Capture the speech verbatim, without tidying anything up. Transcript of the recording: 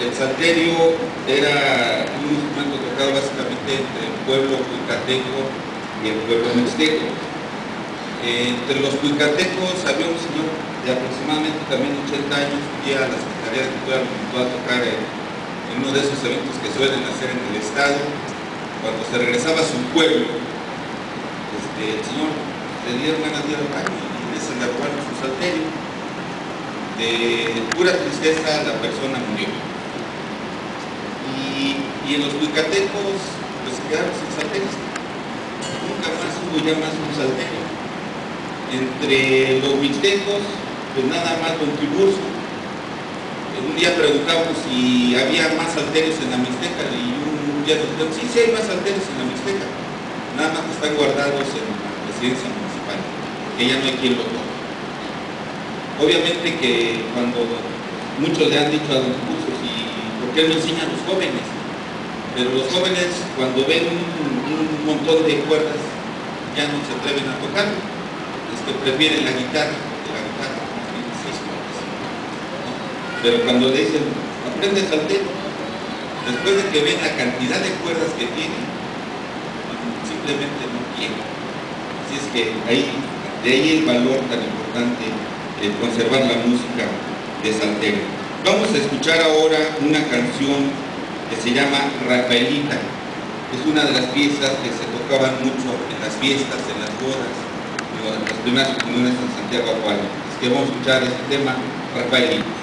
El salterio era un instrumento tocado básicamente entre el pueblo cuicateco y el pueblo mixteco. Eh, entre los cuicatecos había un señor de aproximadamente también ochenta años, un día la Secretaría de Cultura lo invitó a tocar en, en uno de esos eventos que suelen hacer en el estado. Cuando se regresaba a su pueblo, este, el señor le dieron ganas de ir al baño y se le arrugaron su salterio. De pura tristeza la persona murió. Y, y en los cuicatecos pues se quedaron sin salterios. Nunca más hubo ya más un salterio. Entre los mixtecos, pues nada más Don Tiburcio. Un día preguntamos si había más salterios en la Mixteca y un día nos dijeron, sí, sí hay más salterios en la Mixteca, nada más que están guardados en la presidencia municipal, que ya no hay quien lo toque. Obviamente que cuando muchos le han dicho a Don Tiburcio, ¿y por qué no enseñan a los jóvenes? Pero los jóvenes cuando ven un, un montón de cuerdas ya no se atreven a tocarlo, es que prefieren la guitarra, porque la guitarra tiene seis cuerdas. Pero cuando le dicen, aprende saltero, después de que ven la cantidad de cuerdas que tiene, simplemente no quieren. Así es que ahí, de ahí el valor tan importante de conservar la música de salterio. Vamos a escuchar ahora una canción que se llama Rafaelita. Es una de las piezas que se tocaban mucho en las fiestas, en las bodas, en las primeras comuniones en Santiago Acuario. Es que vamos a escuchar este tema, Rafaelita.